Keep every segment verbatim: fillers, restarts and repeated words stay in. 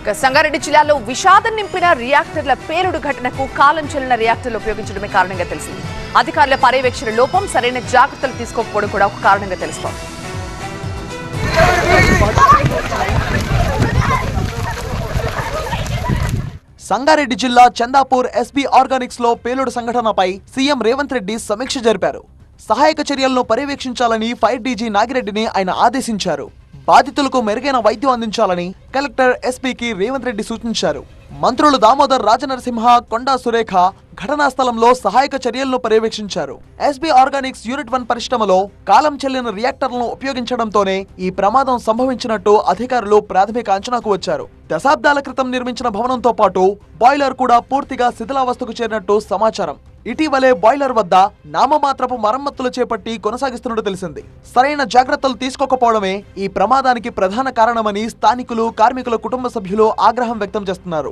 సంగారెడ్డి జిల్లాలో విషాదం నింపిన రియాక్టర్ల పేలుడు ఘటనకు కాలం చెల్లిన రియాక్టర్లు ఉపయోగించడమే కారణంగా తెలిసింది. అధికారుల పర్యవేక్షణ లోపం, సరైన జాగ్రత్తలు తీసుకోకపోవడం కూడా ఒక కారణంగా తెలుస్తోంది. సంగారెడ్డి జిల్లా చందాపూర్ ఎస్బీ ఆర్గానిక్స్ లో పేలుడు సంఘటనపై సీఎం రేవంత్ రెడ్డి సమీక్ష జరిపారు. సహాయక చర్యలను పర్యవేక్షించాలని ఫైర్ డీజీ నాగిరెడ్డిని ఆయన ఆదేశించారు. బాధితులకు మెరుగైన వైద్యం అందించాలని కలెక్టర్ ఎస్పీకి రేవంత్ రెడ్డి సూచించారు. మంత్రులు దామోదర్ రాజనరసింహ, కొండా సురేఖ ఘటనా స్థలంలో సహాయక చర్యలను పర్యవేక్షించారు. ఎస్బీ ఆర్గానిక్స్ యూనిట్ వన్ పరిశ్రమలో కాలం చెల్లిన రియాక్టర్లను ఉపయోగించడంతోనే ఈ ప్రమాదం సంభవించినట్టు అధికారులు ప్రాథమిక అంచనాకు వచ్చారు. దశాబ్దాల క్రితం నిర్మించిన భవనంతో పాటు బాయిలర్ కూడా పూర్తిగా శిథిలావస్థకు చేరినట్టు సమాచారం. ఇటీవలే బాయిలర్ వద్ద నామమాత్రపు మరమ్మతులు చేపట్టి కొనసాగిస్తున్నట్టు తెలిసింది. సరైన జాగ్రత్తలు తీసుకోకపోవడమే ఈ ప్రమాదానికి ప్రధాన కారణమని స్థానికులు, కార్మికుల కుటుంబ సభ్యులు ఆగ్రహం వ్యక్తం చేస్తున్నారు.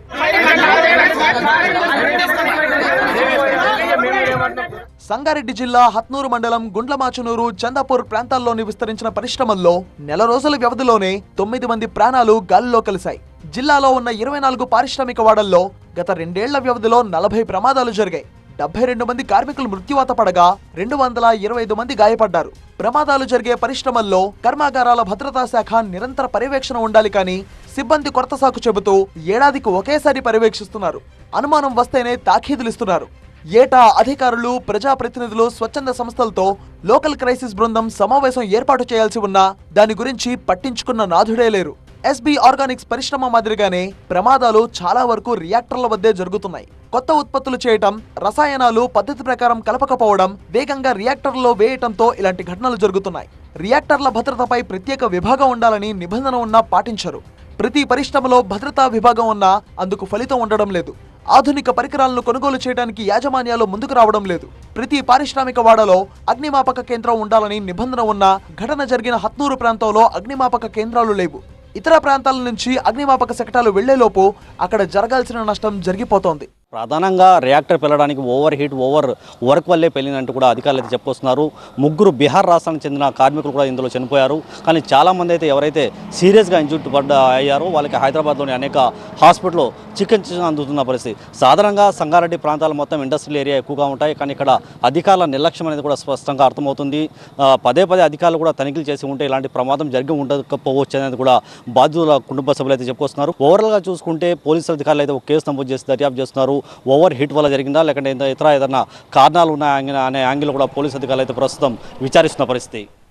సంగారెడ్డి జిల్లా హత్నూరు మండలం గుండ్లమాచునూరు, చందాపూర్ ప్రాంతాల్లోని విస్తరించిన పరిశ్రమల్లో నెల రోజుల వ్యవధిలోనే తొమ్మిది మంది ప్రాణాలు గాలిలో కలిశాయి. జిల్లాలో ఉన్న ఇరవై నాలుగు పారిశ్రామిక వాడల్లో గత రెండేళ్ల వ్యవధిలో నలభై ప్రమాదాలు జరిగాయి. డెబ్బై రెండు మంది కార్మికులు మృత్యువాత పడగా రెండు వందల ఇరవై ఐదు మంది గాయపడ్డారు. ప్రమాదాలు జరిగే పరిశ్రమల్లో కర్మాగారాల భద్రతా శాఖ నిరంతర పర్యవేక్షణ ఉండాలి కానీ సిబ్బంది కొరత సాకు చెబుతూ ఏడాదికి ఒకేసారి పర్యవేక్షిస్తున్నారు. అనుమానం వస్తేనే తాఖీదులిస్తున్నారు. ఏటా అధికారులు, ప్రజాప్రతినిధులు, స్వచ్ఛంద సంస్థలతో లోకల్ క్రైసిస్ బృందం సమావేశం ఏర్పాటు చేయాల్సి ఉన్నా దాని గురించి పట్టించుకున్న నాథుడే లేరు. ఎస్బీ ఆర్గానిక్స్ పరిశ్రమ మాదిరిగానే ప్రమాదాలు చాలా వరకు రియాక్టర్ల వద్దే జరుగుతున్నాయి. కొత్త ఉత్పత్తులు చేయటం, రసాయనాలు పద్ధతి ప్రకారం కలపకపోవడం, వేగంగా రియాక్టర్లో వేయటంతో ఇలాంటి ఘటనలు జరుగుతున్నాయి. రియాక్టర్ల భద్రతపై ప్రత్యేక విభాగం ఉండాలని నిబంధన ఉన్నా పాటించరు. ప్రతి పరిశ్రమలో భద్రతా విభాగం ఉన్నా అందుకు ఫలితం ఉండడం లేదు. ఆధునిక పరికరాలను కొనుగోలు చేయడానికి యాజమాన్యాలు ముందుకు రావడం లేదు. ప్రతి పారిశ్రామిక వాడలో అగ్నిమాపక కేంద్రం ఉండాలని నిబంధన ఉన్నా ఘటన జరిగిన హత్నూరు ప్రాంతంలో అగ్నిమాపక కేంద్రాలు లేవు. ఇతర ప్రాంతాల నుంచి అగ్నిమాపక శకటాలు వెళ్లేలోపు అక్కడ జరగాల్సిన నష్టం జరిగిపోతోంది. ప్రధానంగా రియాక్టర్ పెళ్ళడానికి ఓవర్ హీట్, ఓవర్ వర్క్ వల్లే పెళ్ళినట్టు కూడా అధికారులు అయితే చెప్పుకొస్తున్నారు. ముగ్గురు బీహార్ రాష్ట్రానికి చెందిన కార్మికులు కూడా ఇందులో చనిపోయారు. కానీ చాలామంది అయితే ఎవరైతే సీరియస్గా ఇంజూర్డ్ పడ్డ అయ్యారో వాళ్ళకి హైదరాబాద్లోని అనేక హాస్పిటల్లో చికిత్స అందుతున్న పరిస్థితి. సాధారణంగా సంగారెడ్డి ప్రాంతాలు మొత్తం ఇండస్ట్రియల్ ఏరియా ఎక్కువగా ఉంటాయి. కానీ ఇక్కడ అధికారుల నిర్లక్ష్యం అనేది కూడా స్పష్టంగా అర్థమవుతుంది. పదే పదే అధికారులు కూడా తనిఖీలు చేసి ఉంటే ఇలాంటి ప్రమాదం జరిగి ఉండకపోవచ్చు అనేది కూడా బాధితుల కుటుంబ సభ్యులు అయితే చెప్పుకొస్తున్నారు. ఓవరాల్గా చూసుకుంటే పోలీసు అధికారులు అయితే ఒక కేసు నమోదు చేసి దర్యాప్తు చేస్తున్నారు. ఓవర్ హీట్ వల్ల జరిగిందా లేకుంటే ఇతర ఏదైనా కారణాలు ఉన్నాయా అనే యాంగిల్ కూడా పోలీసు అధికారులు అయితే ప్రస్తుతం విచారిస్తున్న పరిస్థితి.